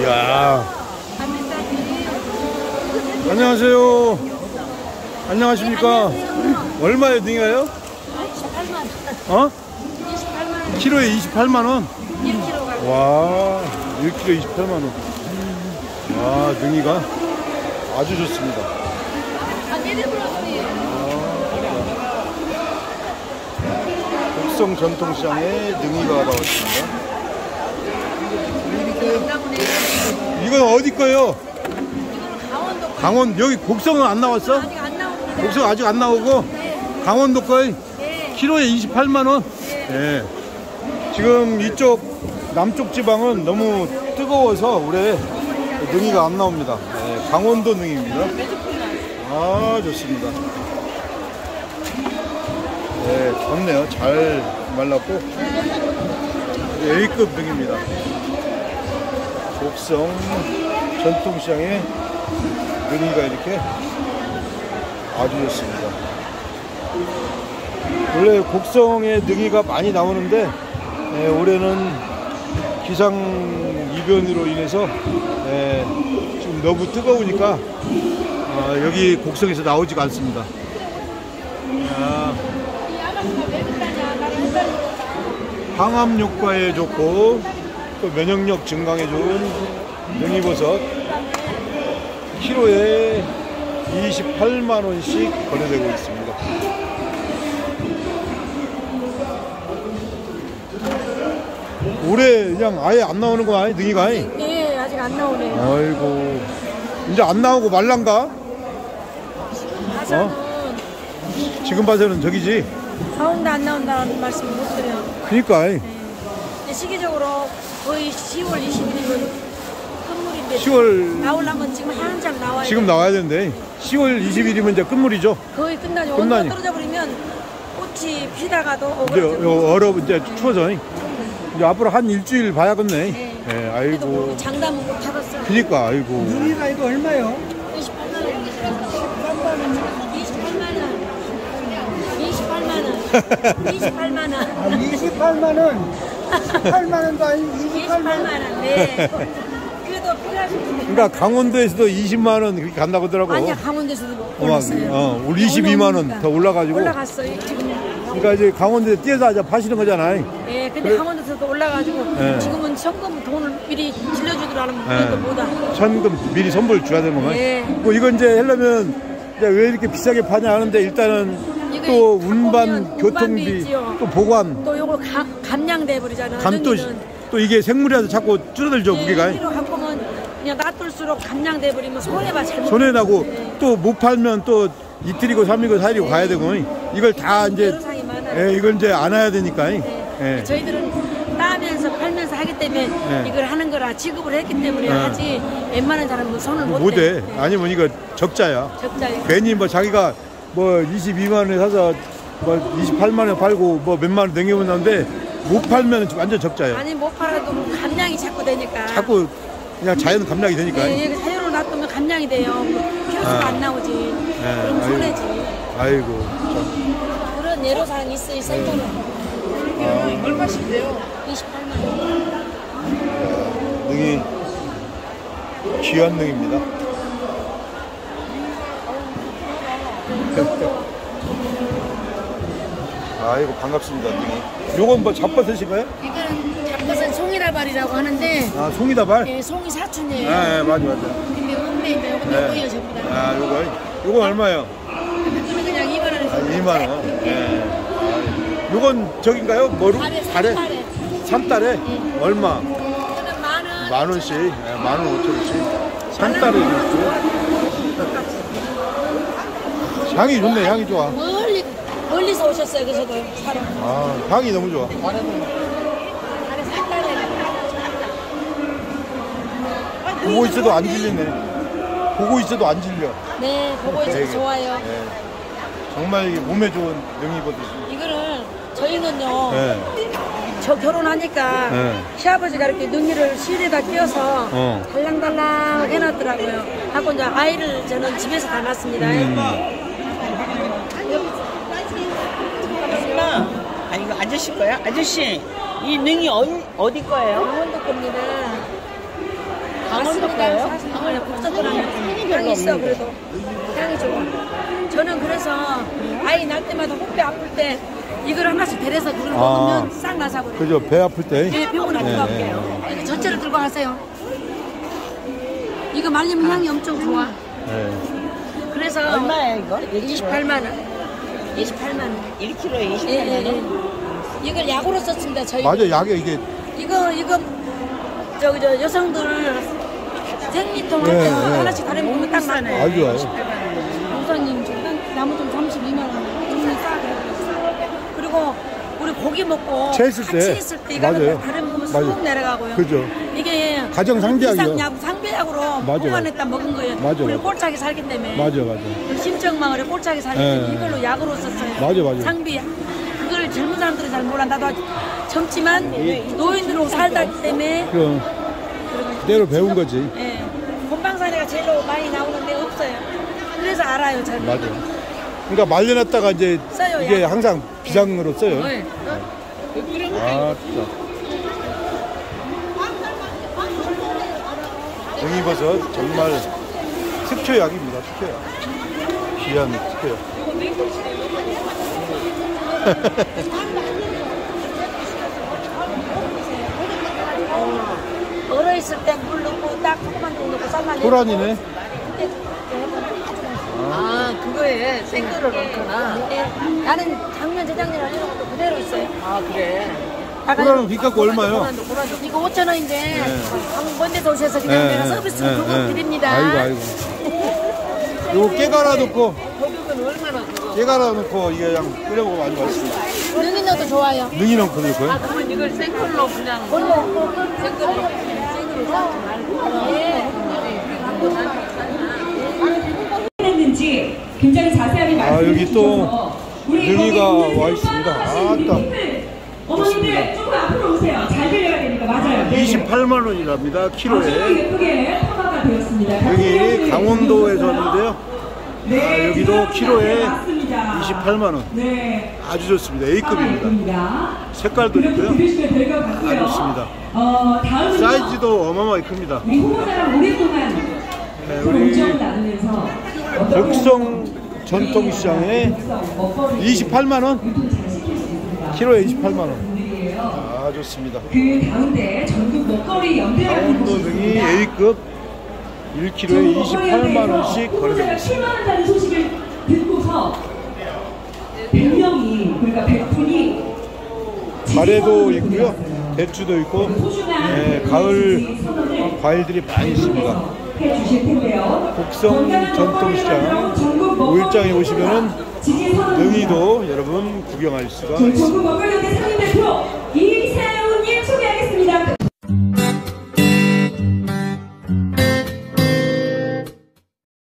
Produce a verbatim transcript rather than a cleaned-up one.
이야. 안녕하세요. 안녕하십니까. 얼마에 능이가요? 이십팔만 원. 어? 이십팔만 원. 키로에 이십팔만 원? 일 킬로그램. 와, 일 킬로그램 이십팔만 원. 와, 능이가 아주 좋습니다. 아, 내내 불었어요. 곡성 전통시장에 능이가 나왔습니다. 이건 어디 거예요? 강원도 거. 강원, 여기 곡성은 안 나왔어? 아직 안 나오는데. 곡성 아직 안 나오고? 네. 강원도 거에 네. 키로에 이십팔만 원? 네. 네. 지금 이쪽 남쪽 지방은 너무 뜨거워서 올해 능이가 안 나옵니다. 네, 강원도 능이입니다. 아, 좋습니다. 네, 좋네요. 잘 말랐고 A급 능입니다. 곡성 전통시장에 능이가 이렇게 아주 좋습니다. 원래 곡성에 능이가 많이 나오는데 예, 올해는 기상 이변으로 인해서 예, 지금 너무 뜨거우니까 어, 여기 곡성에서 나오지가 않습니다. 아, 항암 효과에 좋고 또 면역력 증강에 좋은 능이버섯 키로에 이십팔만 원씩 거래되고 있습니다. 올해 그냥 아예 안 나오는 거 아니? 능이가 아니? 네, 아직 안 나오네요. 아이고, 이제 안 나오고 말란가? 봐서는 어? 지금 봐서는 저기지? 나온다 안 나온다는 말씀 못 드려요. 그니까 아이. 네. 시기적으로 거의 시월 이십일이면 끝물인데 시월 나오려면 지금 한참 나와야 지금 돼요. 나와야 되는데 시월 이십일이면 이제 끝물이죠? 거의 끝나죠. 끝나니. 온도가 떨어져 버리면 꽃이 피다가도 이제 오그라져. 얼어 이제 추워져. 이제 앞으로 한 일주일 봐야겠네. 네. 네, 그래도 아이고. 우리 장담은 못 하겠어요. 그니까 아이고. 능이가 이거 얼마요? 이십팔만 원. 이십팔만 원. 이십팔만 원. 이십팔만 원. 아, 이십팔만 원. 십팔만 원도 아니고 이십팔만 원. 이십팔만 원. 네. 그래도 필요하신 분. 그러니까 강원도에서도 이십만 원 그렇게 간다고 하더라고. 아니야, 강원도에서도 어마, 올랐어요. 어, 우리 이십이만 원 더 올라가지고. 올라갔어요, 지금. 그러니까 이제 강원도에 뛰어서 이제 파시는 거잖아. 예, 근데 그래. 강원도에서도 올라가지고 네. 지금은 현금 돈을 미리 질러주더라 하면 네. 그것도 못하. 현금 미리 선불 줘야 되는 거야. 네. 뭐 이건 이제 하려면 이제 왜 이렇게 비싸게 파냐 하는데 일단은 이거 또 갖고 운반, 오면 운반비 교통비, 있지요. 또 보관, 또 요거 가, 감량돼 버리잖아. 감 또 또 이게 생물이라서 자꾸 줄어들죠 무게가. 로 갖고 오면 그냥 놔둘수록 감량돼 버리면 손해봐 잘못. 손해 나고 네. 또 못 팔면 또 이틀이고 삼일이고 사일이고 가야 되고 이걸 다 이제 여러상이 많아요. 예, 이걸 이제 안 해야 되니까. 네. 예. 저희들은 따면서 팔면서 하기 때문에 네. 이걸 하는 거라 지급을 했기 때문에 네. 하지 웬만한 사람은 손을 못 못해. 대. 네. 아니면 이거 적자야. 적자예요. 괜히 뭐 자기가 뭐 이십이만 원에 사서 뭐 이십팔만 원에 팔고 뭐 몇만 원 넘겨본다는데 못 팔면 완전 적자야. 아니 못 팔아도 감량이 자꾸 되니까. 자꾸 그냥 자연 감량이 되니까. 네, 네, 자연으로 놔두면 감량이 돼요. 키로수가 아. 안 나오지. 네, 그럼 아이고. 손해지. 아이고. 그런 내로사항이 있어 이 생물은. 아. 얼마씩돼요? 이십팔만 원. 능이 귀한 능입니다. 아이고 반갑습니다. 능이. 요건 뭐 잡버섯인가요? 이거는 잡것은 송이다발이라고 하는데 아 송이다발? 예, 송이 사촌이에요. 네, 네 맞아 맞아. 근데 은매인데 요거 네. 요거예요 전부 다. 아 요거 요거 얼마예요? 이거는 그냥 이만 원에 아 이만 원. 네. 아, 요건 저긴가요? 뭐로? 달에 달에? 달에. 삼달에? 네. 얼마? 이거는 만 원. 만 원씩. 네, 만 원 오천 원씩. 삼달에 있고. 향이 좋네. 향이 좋아. 멀리 멀리서 오셨어요. 그래서도 사러. 아 향이 너무 좋아. 달에 삼달에. 보고 있어도 안 질리네. 보고 있어도 안 질려. 네, 보고 있어도 되게. 좋아요. 네. 정말 이게 몸에 좋은 능이버섯이. 이거는 저희는요. 네. 저 결혼하니까 네. 시아버지가 이렇게 능이를 실에다 끼워서 어. 달랑달랑 해놨더라고요. 하고 이제 아이를 저는 집에서 다 놨습니다. 음. 아 이거 아저씨 거야? 아저씨 이 능이 어디, 어디 거예요? 강원도 겁니다. 강원도 거예요? 강원도 국산도라는 향이 있어. 그래도 향이 좋아. 저는 그래서 아이 날 때마다 혹배 아플 때 이걸 하나씩 데려서 그걸 아. 먹으면 싹 나사거든요. 그죠? 배 아플 때. 네, 병원 안 네, 들어갈게요. 이거 전체를 들고 가세요. 이거 말리면 향이 엄청 좋아. 네. 그래서 얼마야 이거? 이십팔만 원. 이십팔만 원. 일 킬로에 예, 이십팔만 예, 예. 원? 이걸 약으로 썼습니다. 저희. 맞아, 약에 이게. 이거 이거 저기 저 여성들 생리통 할 때 네, 네. 하나씩 다른 먹으면 딱 맞네. 아주 좋아요. 우선님 지금 나무 좀 삼십이만 원. 정말 싸게. 그리고 우리 고기 먹고 채했을 같이 때. 있을 때 이거 맞아요. 다른 먹으면 맞아요. 쑥 내려가고요. 그죠. 이게 가정 상비약이요. 약, 상비약으로 맞아, 보관했다 먹은 거예요. 맞아, 우리 맞아. 꼴짝이 살기 때문에. 맞아, 맞아. 심정마을에 꼴짝이 살기 예, 때문에 예. 이걸로 약으로 썼어요. 맞아, 맞아. 상비약. 그걸 젊은 사람들이 잘 몰라. 나도 아직 젊지만 노인으로 살다 때문에 그럼, 그대로 배운 거지. 예. 곰방사리가 제일로 많이 나오는데 없어요. 그래서 알아요, 잘. 맞아. 그러니까 말려놨다가 이제 써요, 이게 약. 항상 비상으로 써요. 네. 아, 진짜. 등이버섯 정말 특효약입니다. 특효약. 귀한 특효약. 얼어 있을 때 물 넣고 딱 조그만 좀 넣고 삶아내. 호란이네. 아 그거에 생거를 넣구나. 네. 나는 작년 재작년 이런 것도 그대로 있어요. 아 그래. 호란은 빚 갖고 얼마요? 이거 오천 원인데 네. 먼 데서 오셔서 그냥 네, 내가 네, 서비스로 네, 그거 네. 드립니다. 아이고, 아이고. 요거 깨 갈아 넣고, 거기는 얼마나 그거? 깨 갈아 넣고 이게 그냥 끓여 먹으면 아주 맛있습니다. 능이 넣어도 좋아요. 능이 넣고 넣을 거예요? 아 그러면 이걸 생걸로 그냥 원래 생걸로 생으로 삶지 말고. 예. 했는지 굉장히 자세하게 아, 말씀해 여기 또 주셔서 우리 능이가 거기 있는 와 있습니다. 팬분들, 아따. 팬분들, 어머님들 조금 앞으로 오세요. 잘 들려야 되니까. 맞아요. 네네. 이십팔만 원이랍니다. 아주 키로에. 예쁘게 커버가 되었습니다. 여기 강원도에서 왔는데요. 네, 아, 여기도 드라마에 키로에 맞습니다. 이십팔만 원. 네. 아주 좋습니다. A급입니다. 색깔도 이렇게 있고요. 들으시면 될 것 같고요. 아주 좋습니다. 어, 다음은요. 사이즈도 어마어마하게 큽니다. 우리 후보자랑 오랫동안 네, 서로 우리 우정을 나누면서 어떤 곡성 전통시장에 먹거리 이십팔만 원. 유통 잘 시켜주셨습니다. 키로에 이십팔만 원. 분들이에요. 아, 좋습니다. 그 가운데 전국 먹거리 연대라는 강원도 곳이 등이 있습니다. A급 일 킬로에 이십팔만 원씩 거래되고 있습니다. 출마한다는 소식을 듣고서 백 명이 그러니까 백 분이 가래도 있고요. 대추도 있고, 네, 가을 과일들이 많이 있습니다. 해주실 텐데요. 곡성 전통시장 오일장에 오시면은 능이도 여러분 구경할 수가 전국 있습니다. 먹거리 연대 상임대표 이